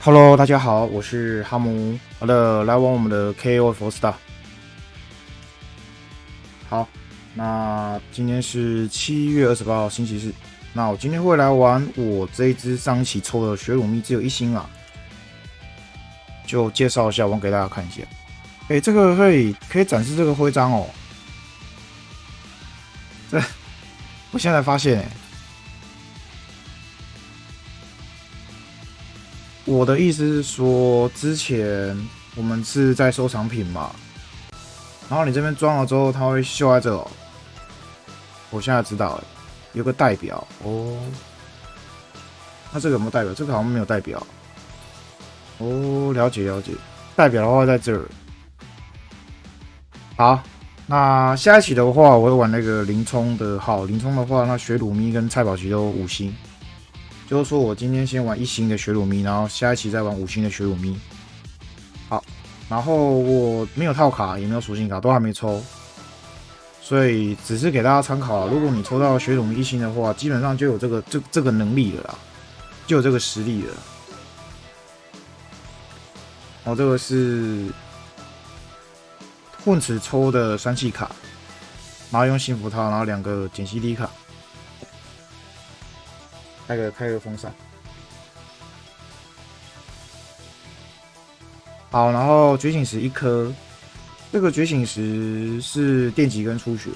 Hello，大家好，我是哈姆。好的，来玩我们的 KO Four Star。好，那今天是7月28号星期四。那我今天会来玩我这一只上一期抽的雪鲁咪，只有1星啊，就介绍一下，玩给大家看一下。这个可以展示这个徽章哦。这我现在发现我的意思是说，之前我们是在收藏品嘛，然后你这边装了之后，它会秀在这哦。我现在知道了，有个代表哦。那这个有没有代表？这个好像没有代表。哦，了解了解。代表的话在这儿。好，那下一期的话，我会玩那个林冲的号。林冲的话，那雪鲁咪跟蔡宝奇都5星。就是说我今天先玩1星的雪鲁咪，然后下一期再玩5星的雪鲁咪。好，然后我没有套卡，也没有属性卡，都还没抽，所以只是给大家参考啦。如果你抽到雪鲁咪1星的话，基本上就有这个能力了啦，就有这个实力了。哦，这个是混池抽的酸气卡，然后用幸福套，然后2个减息低卡。开个风扇。好，然后觉醒石1颗，这个觉醒石是电击跟出血。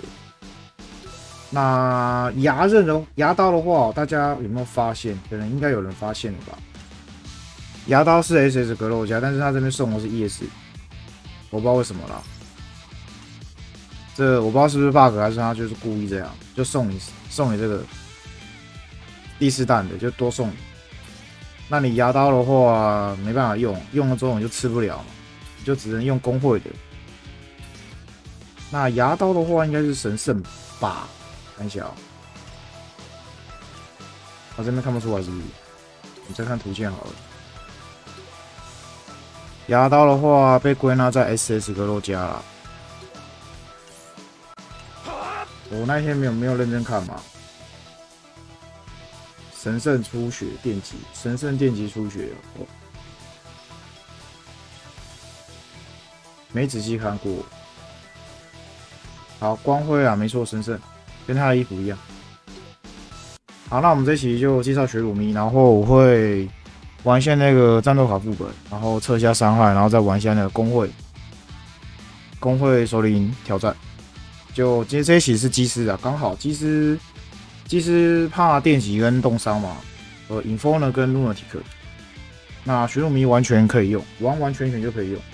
那牙刀的话，大家有没有发现？可能应该有人发现了吧？牙刀是 SS 格斗家，但是他这边送的是 ES， 我不知道为什么啦。这我不知道是不是 bug， 还是他就是故意这样，就送你这个。第4弹的就多送你，那你牙刀的话没办法用，用了之后你就吃不了嘛，你就只能用工会的。那牙刀的话应该是神圣吧？看一下哦，我这边看不出来是不是？你再看图鉴好了。牙刀的话被归纳在 SS 格斗家啦。我那天没有认真看嘛。神圣出血电击，神圣电击出血哦，没仔细看过。好，光辉啊，没错，神圣，跟他的衣服一样。好，那我们这期就介绍雪鲁咪，然后我会玩一下那个战斗卡副本，然后测一下伤害，然后再玩一下那个工会首领挑战。就今天这一期是机师啊，刚好机师怕电击跟冻伤嘛，Inferno 跟 Lunatic， 那雪鲁咪完全可以用，完全就可以用。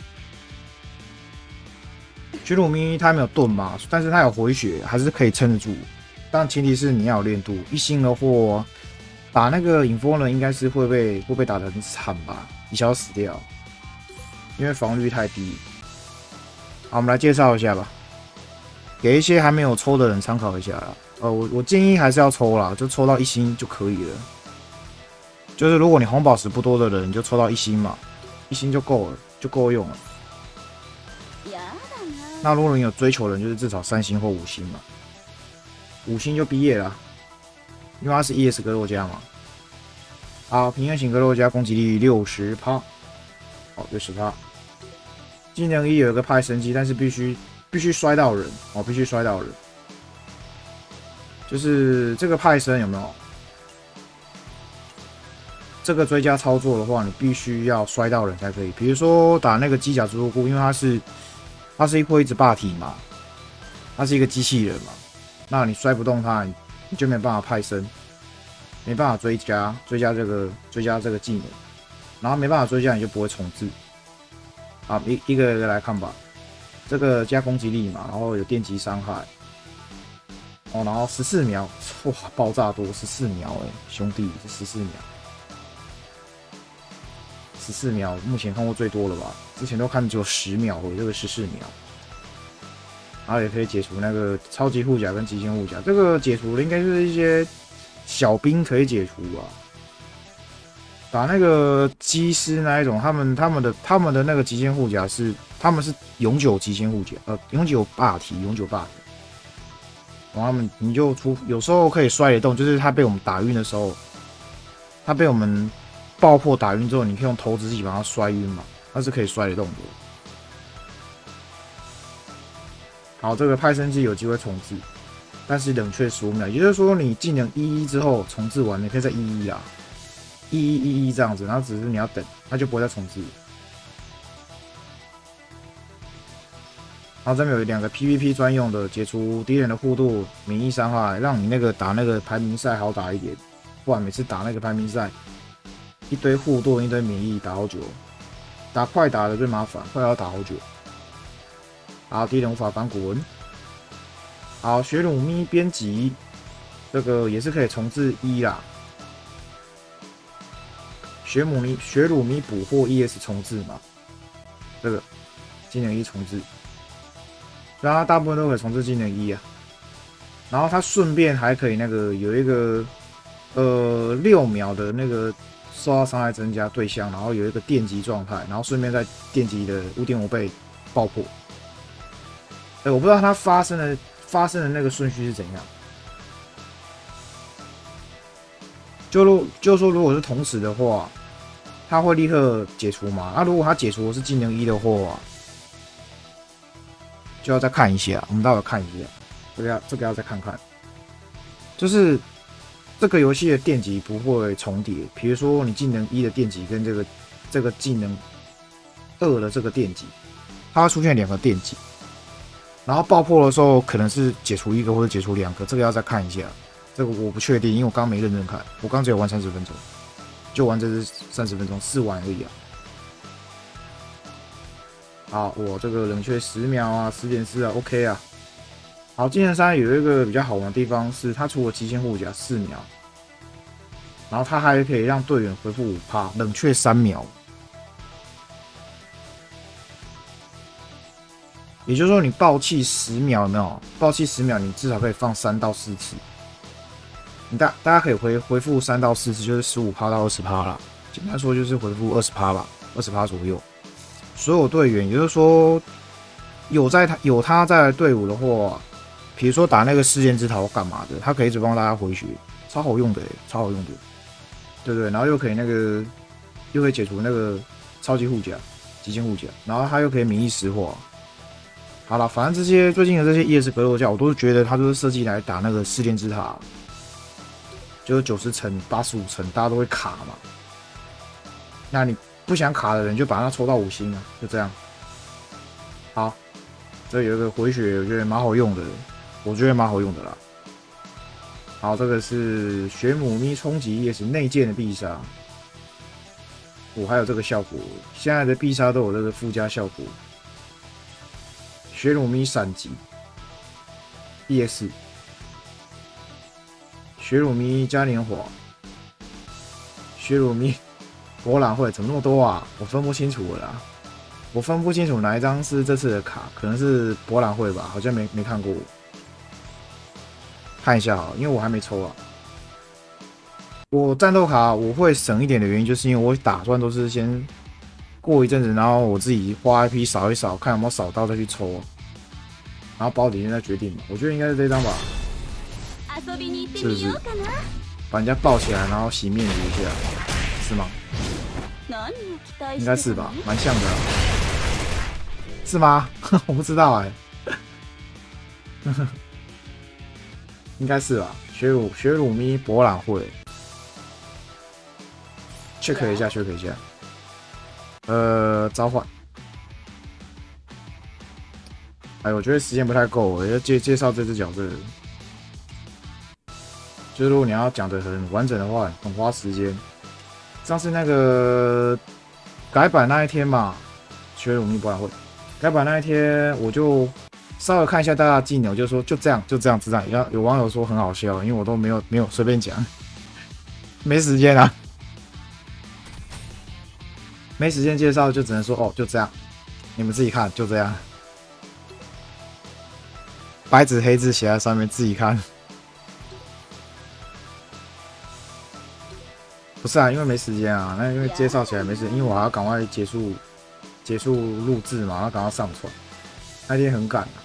雪鲁咪它没有盾嘛，但是它有回血，还是可以撑得住。但前提是你要有练度，1星的话，打那个 Inferno 应该是会被打得很惨吧，一下死掉，因为防御率太低。好，我们来介绍一下吧，给一些还没有抽的人参考一下啦。我建议还是要抽啦，就抽到1星就可以了。就是如果你红宝石不多的人，你就抽到1星嘛，1星就够了，就够用了。那如果你有追求的人，就是至少3星或5星嘛，5星就毕业了，因为它是 ES 格斗家嘛。好，平衡型格斗家攻击力60%，好60%。技能1有一个派神机，但是必须摔到人哦，必须摔到人。就是这个派生有没有？这个追加操作的话，你必须要摔到人才可以。比如说打那个机甲蜘蛛菇，因为它是会一直霸体嘛，它是一个机器人嘛，那你摔不动它，你就没办法派生，没办法追加这个技能，然后没办法追加你就不会重置。好，一个一个来看吧。这个加攻击力嘛，然后有电击伤害。哦，然后14秒，哇，爆炸多14秒兄弟，这14秒，14秒，目前看过最多了吧？之前都看只有10秒这个14秒，然后也可以解除那个超级护甲跟极限护甲，这个解除的应该是一些小兵可以解除吧？打那个机师那一种，他们的那个极限护甲他们是永久极限护甲，永久霸体。然后你就有时候可以摔得动，就是他被我们打晕的时候，他被我们爆破打晕之后，你可以用投掷技把它摔晕嘛，它是可以摔得动的。好，这个派生技有机会重置，但是冷却15秒，也就是说你技能11之后重置完，你可以再11啦，1111这样子，然后只是你要等，它就不会再重置。然后这边有2个 PVP 专用的，解除敌人的护盾、免疫伤害，让你那个打那个排名赛好打一点。不然每次打那个排名赛，一堆护盾、一堆免疫，打好久。打快打的最麻烦，快打要打好久。好，敌人无法反滚。好，雪鲁咪编辑，这个也是可以重置1啦。雪鲁咪捕获 ES 重置嘛，这个技能1重置。然后它大部分都可以重置技能1啊，然后它顺便还可以那个有一个6秒的那个受到伤害增加对象，然后有一个电击状态，然后顺便再电击的5.5倍爆破。我不知道它发生的那个顺序是怎样。就说如果是同时的话，它会立刻解除嘛？如果它解除的是技能1的话，就要再看一下，我们待会看一下，这个要再看看。就是这个游戏的电击不会重叠，比如说你技能1的电击跟这个技能2的这个电击，它会出现2个电击，然后爆破的时候可能是解除1个或者解除2个，这个要再看一下，这个我不确定，因为我刚没认真看，我刚只有玩30分钟，就玩这是30分钟试玩而已啊。好，我这个冷却10秒啊，10.4啊 ，OK 啊。好，技能3有一个比较好玩的地方是，它除了极限护甲4秒，然后它还可以让队员恢复5%，冷却3秒。也就是说，你爆气10秒有没有？爆气10秒，你至少可以放3到4次。你大家可以恢复3到4次，就是15%到20%啦。简单说就是恢复20%吧，20%左右。所有队员，也就是说，有他在队伍的话，比如说打那个事件之桃干嘛的，他可以一直帮大家回血，超好用的，超好用的，对不对？然后又可以又可以解除那个超级护甲、极限护甲，然后他又可以免疫石化。好了，反正这些最近的这些 ES 格斗架，我都是觉得它都是设计来打那个事件之塔，就是90层、85层，大家都会卡嘛。那你不想卡的人就把它抽到5星啊，就这样。好，这有一个回血，我觉得蛮好用的，啦。好，这个是雪姆咪冲击，也是内建的必杀。还有这个效果，现在的必杀都有这个附加效果。雪鲁咪闪击 EX， 雪鲁咪嘉年华，雪鲁咪博览会，怎么那么多啊？我分不清楚了啦，我分不清楚哪一张是这次的卡，可能是博览会吧，好像没看过，看一下好了，因为我还没抽啊。我战斗卡我会省一点的原因，就是因为我打算都是先过一阵子，然后我自己花 IP 扫一扫，看有没有扫到再去抽，然后包里面再决定吧。我觉得应该是这张吧，是不是？把人家抱起来，然后洗面子一下，是吗？应该是吧，蛮像的，是吗？我不知道哎、应该是吧。雪鲁咪博览会 ，check 一下。召唤。哎，我觉得时间不太够，我要介绍这只角色。就是如果你要讲的很完整的话，很花时间。上次那个改版那一天嘛，雪鲁咪博览会改版那一天，我就稍微看一下大家的技能，我就说就这样。有网友说很好笑，因为我都没有随便讲，没时间啊，没时间介绍，就只能说哦就这样，你们自己看，就这样，白纸黑字写在上面，自己看。不是啊，因为没时间啊，那因为介绍起来没时间，因为我还要赶快结束录制嘛，然后赶快上传，那天很赶啊。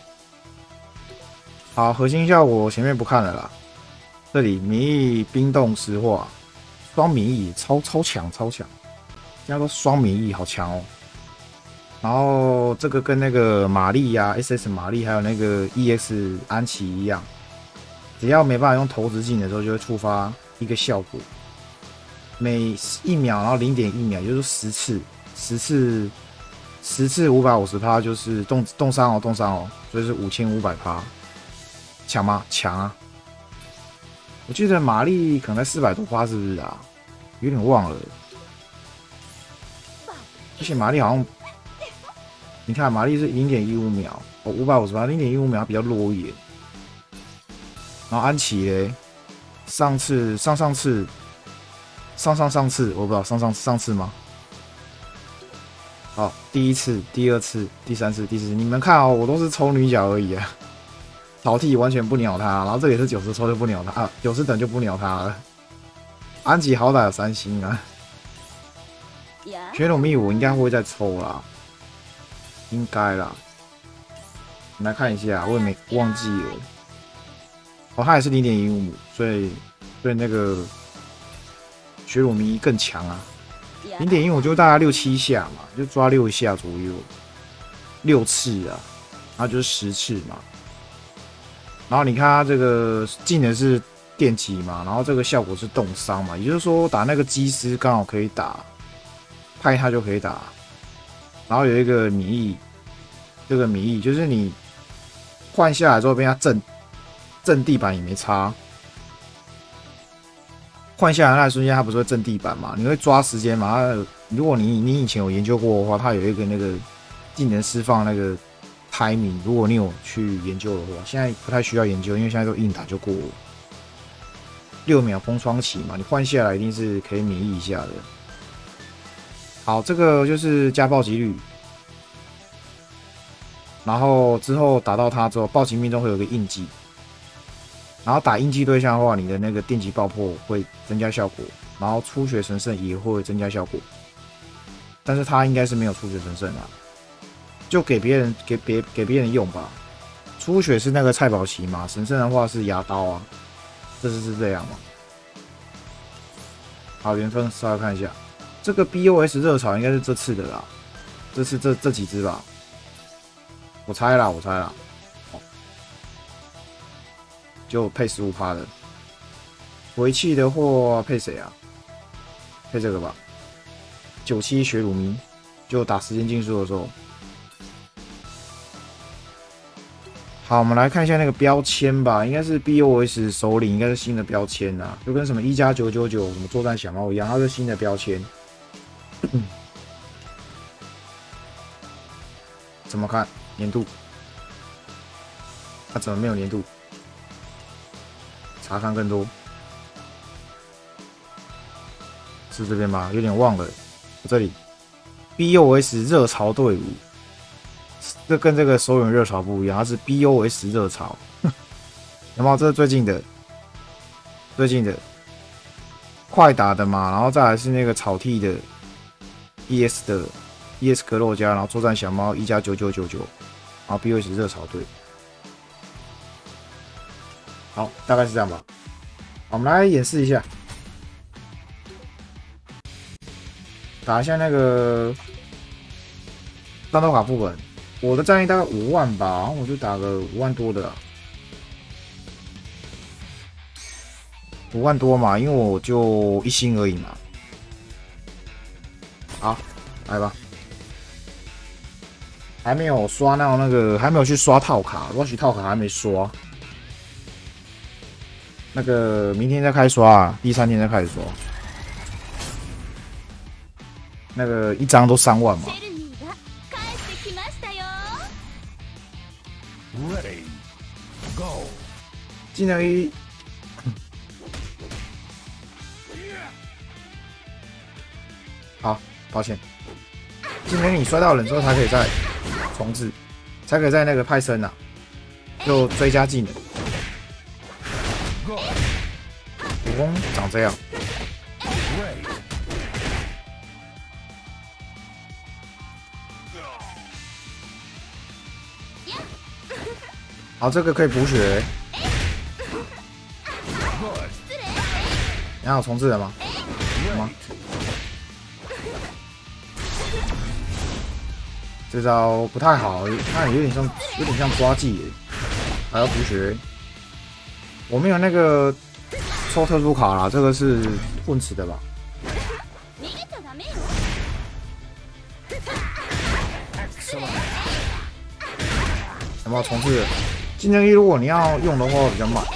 好，核心效果前面不看了啦，这里免疫冰冻石化， 双免疫，超强，现在都双免疫，好强哦。然后这个跟那个玛丽呀、SS 玛丽还有那个 EX 安琪一样，只要没办法用投掷技能的时候，就会触发一个效果，每1秒，然后0.1秒，也就是10次550%，就是冻伤哦，所以是5500%，强吗？强啊！我记得玛丽可能在400多%，是不是啊？有点忘了。而且玛丽好像，你看玛丽是0.15秒哦，550%，0.15秒比较弱一点。然后安琪嘞，上次，我不知道上次吗？好，第1次、第2次、第3次、第4次，你们看哦，我都是抽女角而已啊。草剃完全不鸟他，然后这也是90抽就不鸟他啊，90等就不鸟他了。安吉好歹有3星啊，雪鲁蜜我应该会再抽啦，应该啦。我们来看一下，我也没忘记了。哦，他也是0.15，所以那个雪鲁蜜更强啊。0.15就大概6、7下嘛，就抓6下左右，6次啊，然后就是10次嘛。然后你看它这个技能是电击嘛，然后这个效果是冻伤嘛，也就是说打那个机师刚好可以打，派他就可以打。然后有一个免疫，这个免疫就是你换下来之后被他震地板也没差。换下来那瞬间，它不是会震地板嘛？你会抓时间嘛？如果你以前有研究过的话，它有一个那个技能释放那个 timing， 如果你有去研究的话，现在不太需要研究，因为现在都硬打就过了。6秒空窗期嘛，你换下来一定是可以免疫一下的。好，这个就是加暴击率，然后之后打到它之后，暴击命中会有个印记。然后打印记对象的话，你的那个电击爆破会增加效果，然后初血神圣也会增加效果，但是他应该是没有初血神圣啊，就给别人用吧。初血是那个蔡宝奇嘛，神圣的话是牙刀啊，是这样嘛。好，缘分稍微看一下，这个 BOS 热潮应该是这次的啦，这次这几只吧，我猜啦。就配15%的，回气的话配谁啊？配这个吧，97雪鲁咪，就打时间竞速的时候。好，我们来看一下那个标签吧，应该是 BOS 首领，应该是新的标签啊，就跟什么1+999什么作战小猫一样，它是新的标签。怎么看粘度？它怎么没有粘度？查看更多，是这边吗？有点忘了，这里 BOS 热潮队伍，这跟这个手永热潮不一样，它是 BOS 热潮，有没有？这是最近的快打的嘛，然后再来是那个草剃的 ES 格洛加，然后作战小猫1+9999，然后 BOS 热潮队。好，大概是这样吧。我们来演示一下，打一下那个战斗卡副本。我的战役大概5万吧，然后我就打个5万多的，5万多嘛，因为我就1星而已嘛。好，来吧。还没有刷到那个，还没有去刷套卡，或许套卡还没刷。那个明天再开始刷啊，第3天再开始刷。那个1张都3万嘛。技能1，好，抱歉。技能你摔到人之后才可以再重置，才可以在那个派生啊，就追加技能。武功长这样，好，这个可以补血。你还有重置了吗？ 吗？这招不太好，看有点像抓技耶，还要补血。我没有那个抽特殊卡啦，这个是混吃的吧？有没有重置？竞争力如果你要用的话比较慢，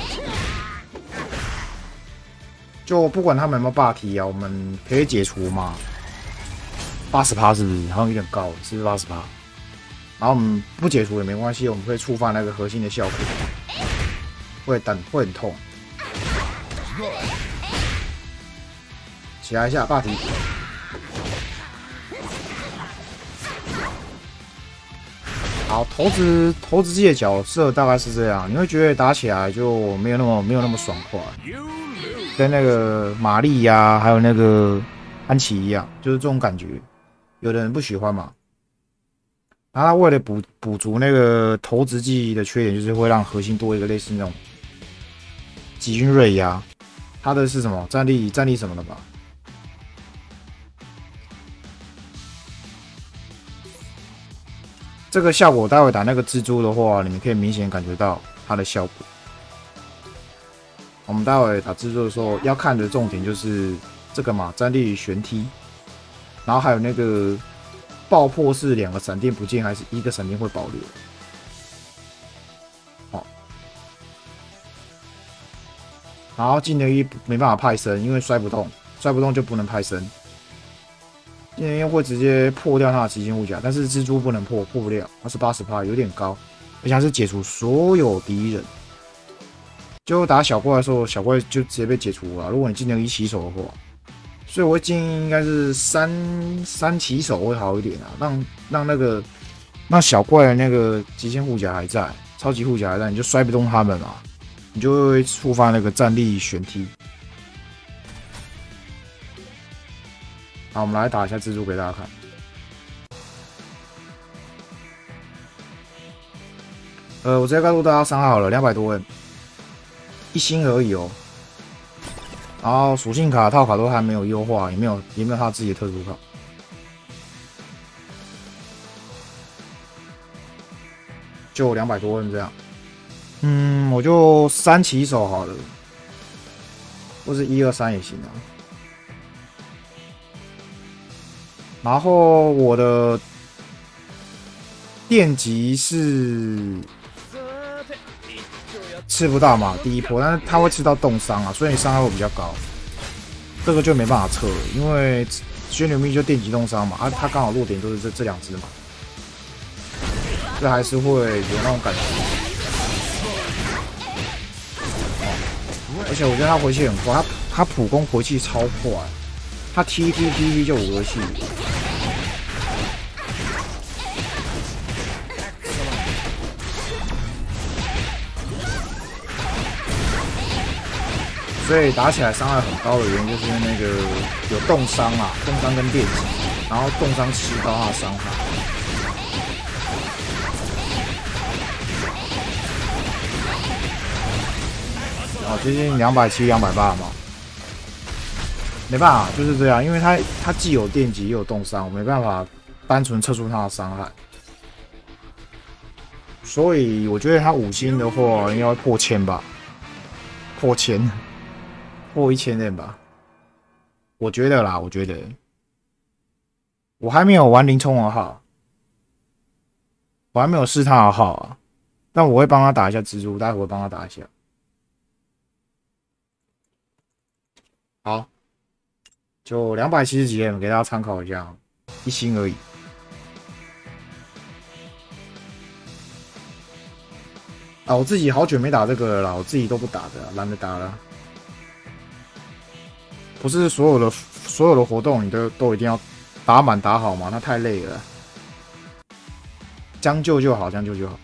就不管他们有没有霸体啊，我们可以解除嘛。80%是不是？好像有点高，是不是80%？然后我们不解除也没关系，我们会触发那个核心的效果，会很痛。起来一下，霸体。好，投掷机的角色大概是这样，你会觉得打起来就没有那么爽快，跟那个玛丽呀，还有那个安琪一样，就是这种感觉。有的人不喜欢嘛，然后他为了补足那个投掷技的缺点，就是会让核心多一个类似那种极军锐压。他的是什么战力什么的吧？这个效果待会打那个蜘蛛的话，你们可以明显感觉到它的效果。我们待会打蜘蛛的时候要看的重点就是这个嘛，战力旋踢。然后还有那个爆破是2个闪电不见，还是1个闪电会保留？好，然后技能1没办法派生，因为摔不动就不能派生。技能1会直接破掉它的极限护甲，但是蜘蛛不能破不了，它是80%，有点高，而且它是解除所有敌人。就打小怪的时候，小怪就直接被解除了。如果你技能1起手的话。所以我会建议应该是三起手会好一点啊，让小怪的那个极限护甲还在，超级护甲还在，你就摔不动他们嘛，你就会触发那个战力旋踢。好，我们来打一下蜘蛛给大家看。我直接告诉大家伤害好了，200多分，一星而已哦。然后属性卡套卡都还没有优化，也没有他自己的特殊卡，就200多分这样。我就3起手好了，或是1、2、3也行啊。然后我的电击是吃不到嘛，第一波，但是它会吃到冻伤啊，所以你伤害会比较高。这个就没办法测了，因为轩辕蜜就电击冻伤嘛，它刚好弱点都是这2只嘛，这还是会有那种感觉。而且我觉得他回气很快，他普攻回气超快，他踢就5个气。所以打起来伤害很高的原因，就是因为那个有冻伤啊，冻伤跟电击，然后冻伤吃高他的伤害。接近270、280嘛，没办法，就是这样，因为他既有电击又有冻伤，我没办法单纯测出他的伤害。所以我觉得他5星的话，应该会破1000吧，破1000人吧，我觉得啦，我还没有玩林冲2号，我还没有试他2号啊，但我会帮他打一下蜘蛛，待会会帮他打一下。好，就270几 M 给大家参考一下，1星而已。啊，我自己好久没打这个了啦，我自己都不打的，懒得打了。不是所有的活动你都一定要打满打好嘛？那太累了，将就就好，将就就好。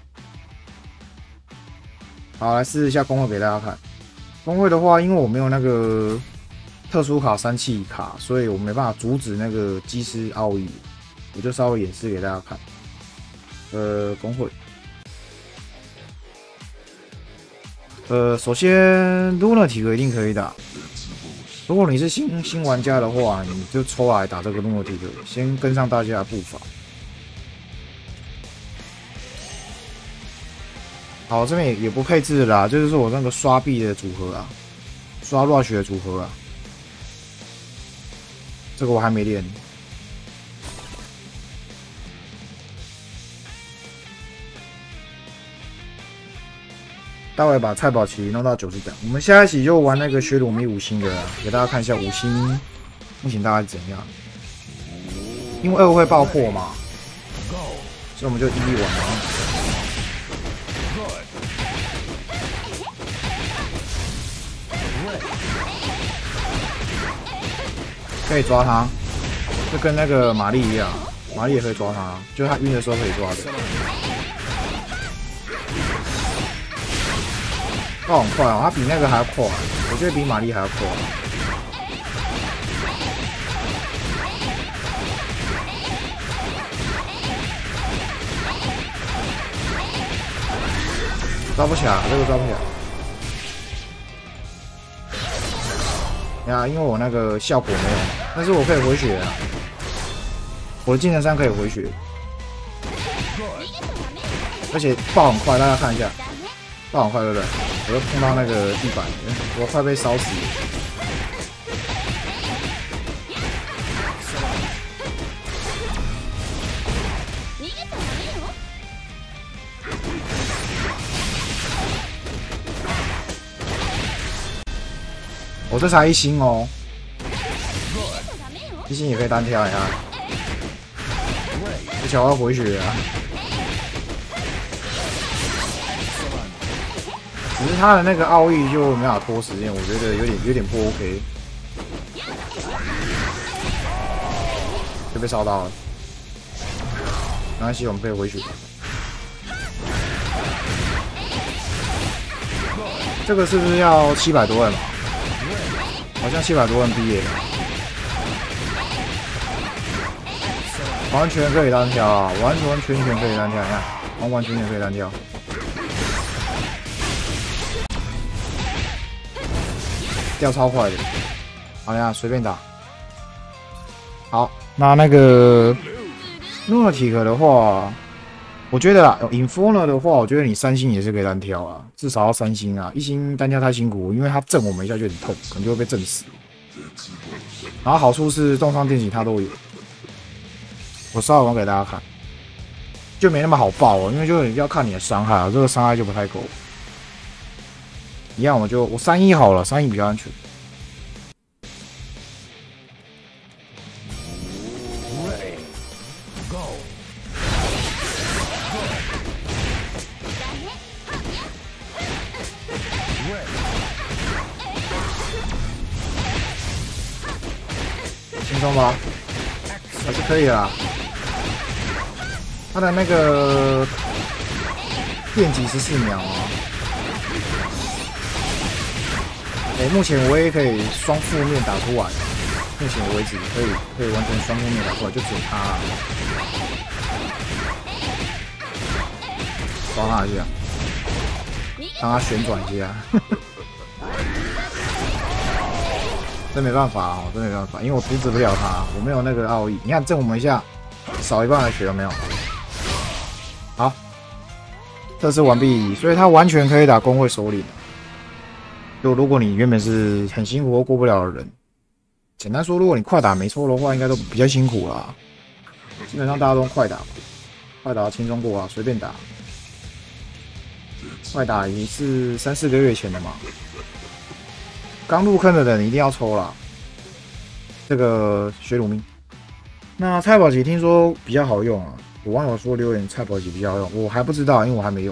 好，来试一下工会给大家看。工会的话，因为我没有那个特殊卡3气卡，所以我没办法阻止那个机师奥义，我就稍微演示给大家看。工会。首先 Lunatic 一定可以打， 如果你是新玩家的话，你就抽来打这个诺提克，先跟上大家的步伐。好，这边也不配置啦，就是说我那个刷币的组合啊，刷 rush 的组合啊，这个我还没练。待会把菜宝旗弄到90等，我们下一期就玩那个雪鲁米5星的啦，给大家看一下5星目前大概是怎样。因为2会爆破嘛，所以我们就一一玩。可以抓他，就跟那个玛丽一样，玛丽也可以抓他，就是他晕的时候可以抓的。爆很快哦，他比那个还要快，我觉得比玛丽还要快。抓不起来，这个抓不起来。呀，因为我那个效果没有，但是我可以回血啊，我的技能3可以回血，而且爆很快，大家看一下，爆很快，对不对？我又碰到那个地板，我快被烧死了。我这才1星哦，1星也可以单挑呀，而且我要回血啊。只是他的那个奥义就没法拖时间，我觉得有点不 OK， 就被烧到了。没关系，我们可以回血。这个是不是要700多万嘛？好像700多万毕业的，完全可以单挑啊！完全可以单挑，你看，完全可以单挑。掉超快的，好呀，随便打。好，那个诺提克的话，我觉得啊 ，Inferno 的话，我觉得你3星也是可以单挑啊，至少要3星啊，1星单挑太辛苦，因为他震我们一下就有点痛，可能就会被震死。然后好处是重伤电击它都有，我稍微玩给大家看，就没那么好爆哦，因为就要看你的伤害啊，这个伤害就不太够。一样，我3-1好了，3-1比较安全。轻松吧，还是可以啦。他的那个电击14秒啊。目前我也可以双负面打出来，目前为止可以完全双负面打出来，就只有他啦。抓他一下，让他旋转一下。真没办法哦，真没办法，因为我阻止不了他，我没有那个奥义。你看震我们一下，少一半的血有没有？好，测试完毕，所以他完全可以打工会首领。就如果你原本是很辛苦或过不了的人，简单说，如果你快打没抽的话，应该都比较辛苦啦。基本上大家都快打，快打轻松过啊，随便打。快打也是3-4个月前的嘛。刚入坑的人一定要抽啦，这个雪鲁米。那菜宝旗听说比较好用啊，有网友说留言菜宝旗比较好用，我还不知道，因为我还没用。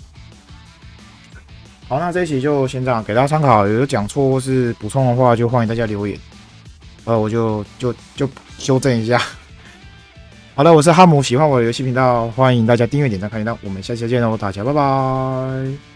好，那这一期就先这样，给大家参考。有讲错或是补充的话，就欢迎大家留言，我就修正一下。好的，我是哈姆，喜欢我的游戏频道，欢迎大家订阅、点赞、开铃铛。我们下期再见喽，大家拜拜。